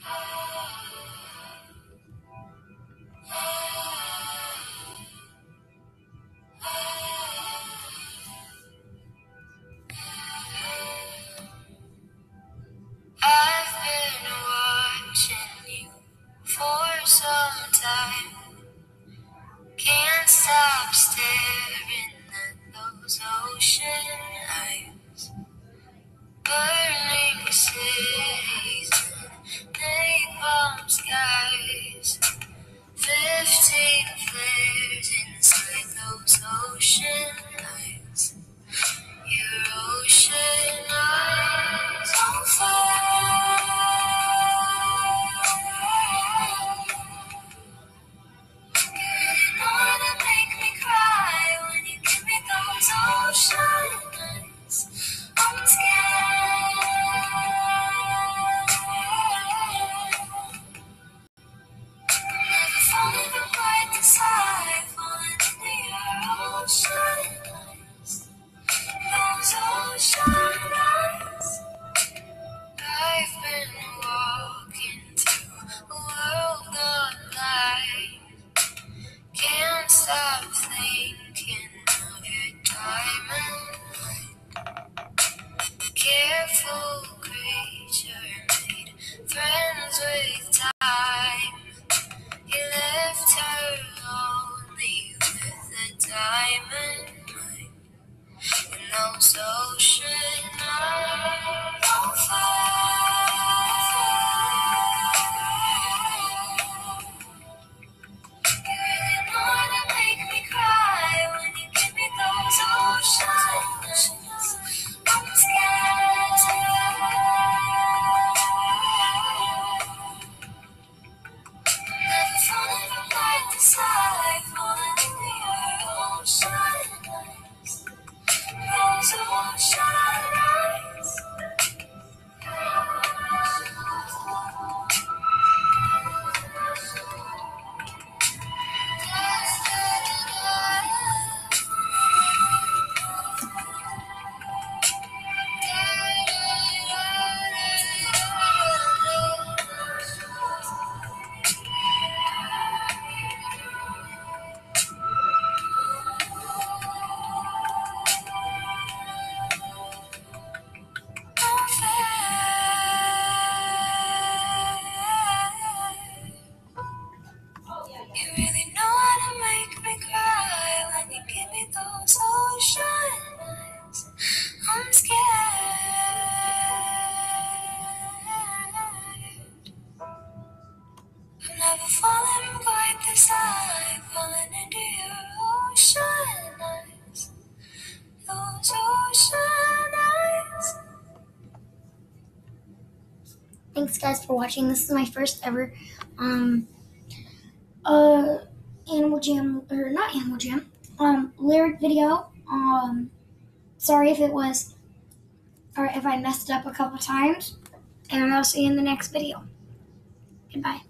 I've been watching you for some time. Can't stop staring at those ocean eyes. Burning cities and napalm skies. 15 flares inside those ocean eyes. Your ocean eyes on fire. You wanna make me cry when you give me those ocean eyes. I'm scared. Never falling from quite this high, falling into your ocean eyes. Those ocean eyes. I've been walking through a world of light. Can't stop thinking of your diamond light. Careful creature made friends with time. He left her lonely with the diamond light. And those ocean eyes on fire. You really wanna make me cry when you give me those ocean eyes. I'm scared. Never falling from quite this high, falling into your ocean eyes. Those ocean eyes. You really know how to make me cry when you give me those ocean eyes. I'm scared. I'm never falling quite this high, falling into your ocean eyes. Those ocean eyes. Thanks guys for watching. This is my first ever Animal Jam, or not Animal Jam, lyric video. Sorry if it was, or if I messed up a couple times, and I'll see you in the next video. Goodbye.